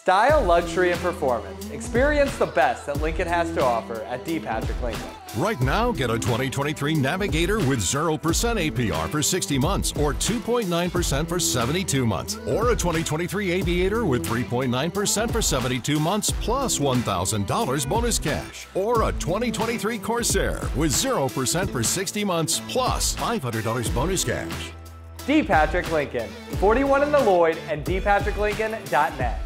Style, luxury, and performance. Experience the best that Lincoln has to offer at D. Patrick Lincoln. Right now, get a 2023 Navigator with 0% APR for 60 months or 2.9% for 72 months. Or a 2023 Aviator with 3.9% for 72 months plus $1,000 bonus cash. Or a 2023 Corsair with 0% for 60 months plus $500 bonus cash. D. Patrick Lincoln, 41 in the Lloyd and dpatricklincoln.net.